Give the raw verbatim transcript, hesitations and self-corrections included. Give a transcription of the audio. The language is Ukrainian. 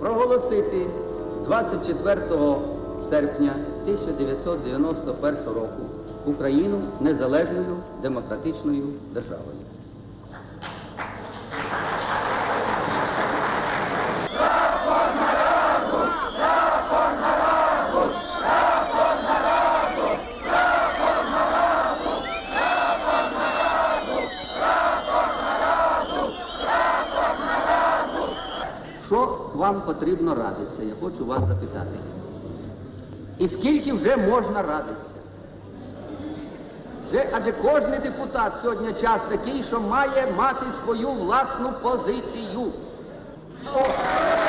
проголосити двадцять четвертого серпня тисяча дев'ятсот дев'яносто першого року Україну незалежною демократичною державою. Що вам потрібно радитися, я хочу вас запитати. І скільки вже можна радитися? Вже, адже кожен депутат сьогодні час такий, що має мати свою власну позицію. О!